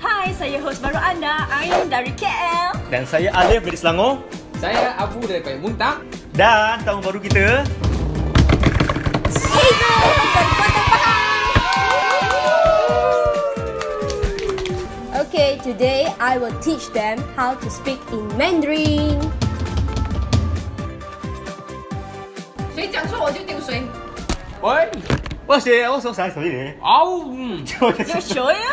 Hai, saya host baru anda, Ain dari KL. Dan saya Alif dari Selangor. Saya Abu daripada Muntah. Dan tahun baru kita Hazel dari Kota Pahang. Okay, today I will teach them how to speak in Mandarin. 谁讲错我就丢谁。 喂， 我说啥手语？ 哦， 有谁呀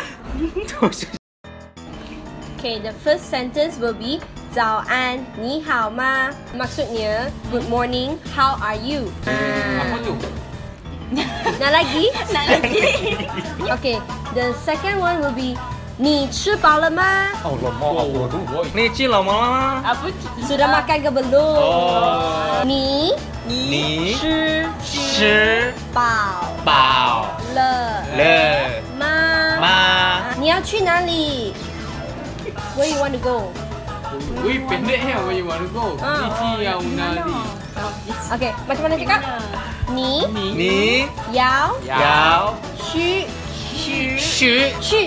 ？Okay, the first sentence will be 早安，你好吗？Maksudnya good morning, how are you? apa tu? Nak lagi? Nak lagi. Okay, the second one will be 你吃饱了吗？ 哦，老猫， 我都我。 你吃老猫吗？ Apa? Sudah makan ke belum? Oh. 你你吃饱饱了了吗？ 吗？ 你要去哪里？Where you want to go? Wih, pendek ya, where you want to go? Cici yang nari. Okay, macam mana cakap? 你你要要去去去去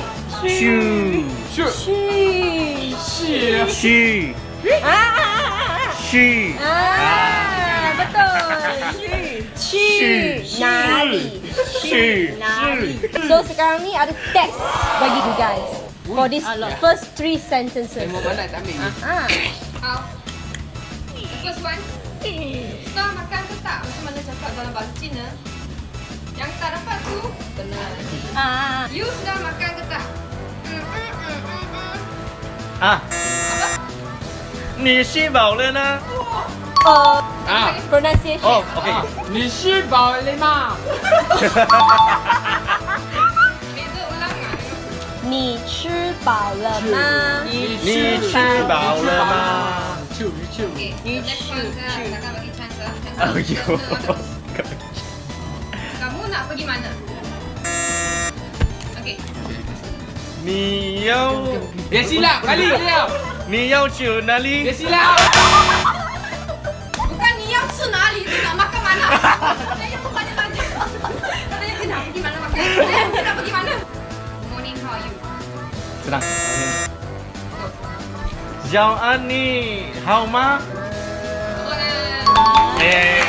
去去去 betul. 去哪里？ 去 So sekarang ni ada test bagi you guys for this first 3 sentences. Mau mana tak ambil? Hao. First one. Sudah makan ke tak? Macam mana cakap dalam bahasa Cina? Yang tak dapat tu benar. You sudah makan ke tak? 啊！你吃饱了呢？ Pronunciation. Oh, OK。 你吃饱了吗？ Beza ulang ah. 你吃饱了吗？ 你吃饱了吗？ Okay, next one saya akan bagi chance ah. Oh, yo. Kamu nak pergi mana? Okay. 你要别silap, kali dia. 你要去哪里 Dia？silap. Bukan ni yang去哪里, tu nak makan mana? Saya pun banyak tanya. Katanya dia nak pergi mana makan. Dia nak pergi mana? Good morning, how are you? senang。早安，你好吗？ Orang.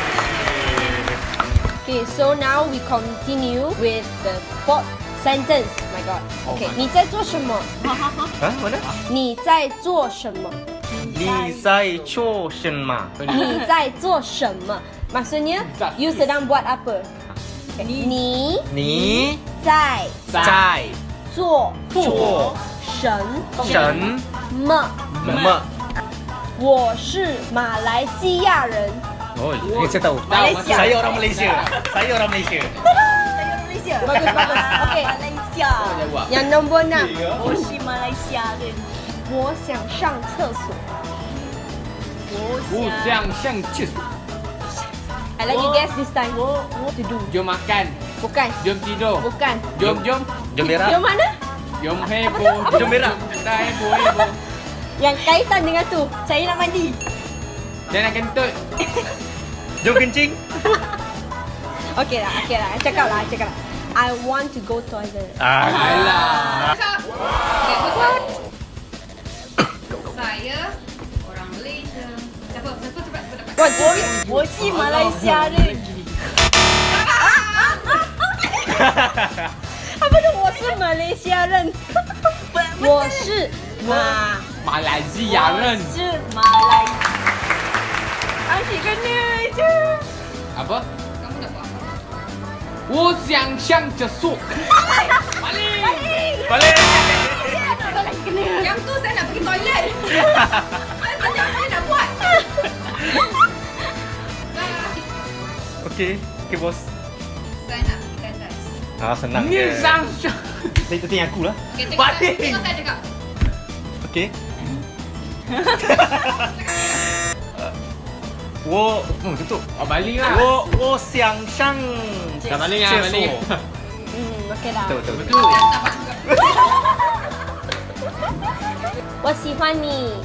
Okay, so now we continue with the 4th sentence. My God. Okay, 你在做什么？ 啊，mana？ 你在做什么？ 你在做什么？ 你在做什么？Maksudnya, you sedang buat apa? Okay. 你你在在做做什么？ 么？ 我是马来西亚人。 Oh, saya tahu. Malaysia. Saya orang Malaysia. Saya orang Malaysia. Saya orang Malaysia. Bagus, bagus. Okay. Malaysia. Yang nombor 6. 我是马来西亚人。 我想上厕所。 不想上厕所。 I let you guess this time. What to do? Jom makan. Bukan. Jom tidur. Bukan. Jom. Jom Jom berak. mana? Jom heboh. Jom berak. Dah heboh. Yang kaitan dengan tu. Saya nak mandi. Dia nak kentut. Jom kencing. Okay lah. Cakap lah. I want to go toilet. Alah. Okay, betul. Saya orang Malaysia. Siapa cepat dapat. 我是马来西亚人。apa tu? 我是马来西亚人。我是马来西亚人. 是马来。Asyik kena je. Apa? Kamu dah buat apa? 我想上厕所. Balik. Balik. Yang tu saya nak pergi toilet. Saya tanya apa dia nak buat. Okey, bos. Saya nak pergi kandas. Senang Ni je. sang. Itu tanya aku lah. Okay, Balik. tengok saya cakap. Okey. 我tutup. Oh, balik lah. 我想上 Dah balik lah, 厕所 balik. okay lah. Betul. Betul. Tak buat juga. 我喜欢你。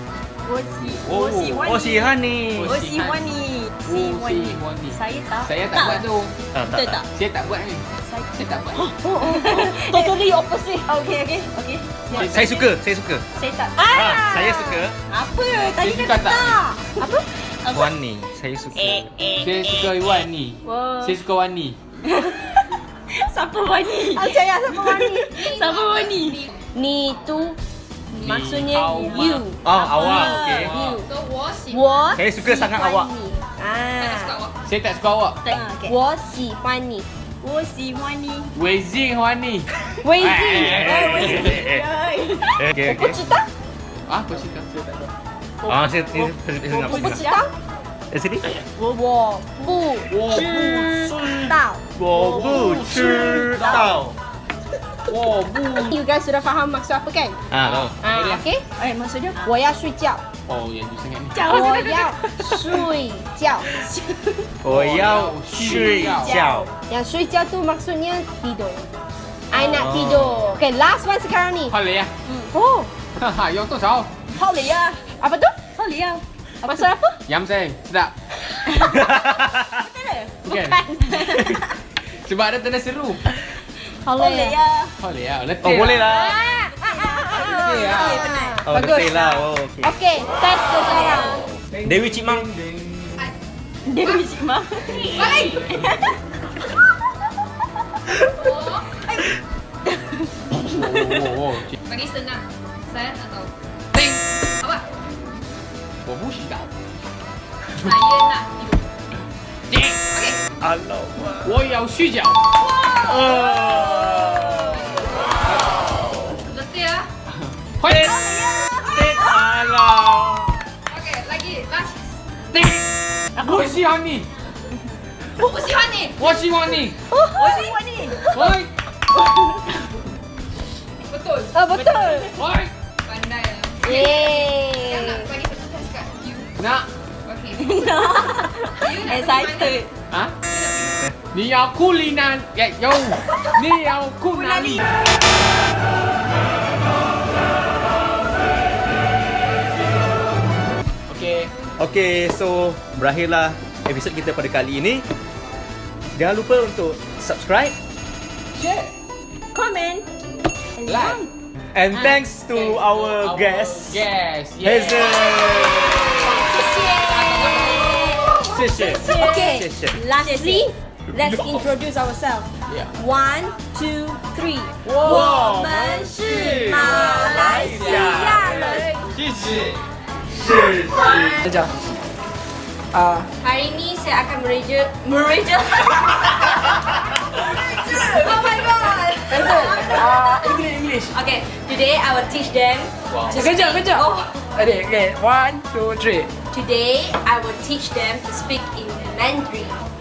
我喜欢你。 我喜欢你。 Oh, si Wani. Saya tak. Saya tak buat tu. Tak. Saya tak buat ni. Saya saya tak buat. Totally opposite. Okay. Saya suka. Saya tak. Saya suka. Apa? Tadi suka kata tak. Apa? Wani. Saya suka. Saya suka Wani. Wow. Saya suka Wani. Siapa Wani? Saya siapa Wani? Siapa Wani? Ni tu maksudnya you. Awak. Okay. You. So 我喜 Saya suka sangat awak. Saya tak suka awak. 我喜欢你。我喜欢你。 Wei Wani. 微信。 Okay. 我不知道。 Ah, apa sih saya tak tahu. Saya dengar. 我不知道。 Sini. 我不知道。 我不知道。 You guys sudah faham maksud apa kan? Tahu. Okay. Maksudnya 我要睡觉。 Oh, yang tu sangat ni. 我要睡觉。 我要睡觉。 Yang 睡觉 tu maksudnya tidur. I nak tidur. Okay, last one sekarang ni. 好累啊！ Oh, 哈哈，用多少？ 好累啊. Apa tu? 好累啊. Maksud apa? Yam saya, sedap. Bukan. Sebab ada tanda seru. 好累啊. Oh,累啊, letih. Oh, boleh lah. Letih lah. Oh, betul lah. Oh, okay. Okay, test sekarang. Dewi Cimang. Dewi Cimang. Balik. Oh. Bagi senang. Saya tak tahu. Ting. Apa? 我不知道。 Saya nak tidur. Okay. Alamak. 我要睡觉。 Letih ah. 快点！ Alah. Okay, lagi last. 我喜欢你， 我不喜欢你。 我喜欢你。 我喜欢你. 喂 Betul. Betul. 喂， Pandai lah. Yang Yeay. nak bagi satu test kat you. 那 Okay. You nak Excited. 啊？你要哭里哪？有，你要哭哪里？ Okay, so berakhirlah episod kita pada kali ini. Jangan lupa untuk subscribe Comment. Like. and thanks to our guest Yes. Hazel. 谢谢。 Okay. 谢谢。 Lastly, let's introduce ourselves. Yeah. 1, 2, 3. 我们是马来西亚人。 谢谢。 Hari ini saya akan mereja. Oh my god. English. Okay, today I will teach them. Wow. To speak. Oh, Okay, 1, 2, 3. today I will teach them to speak in Mandarin.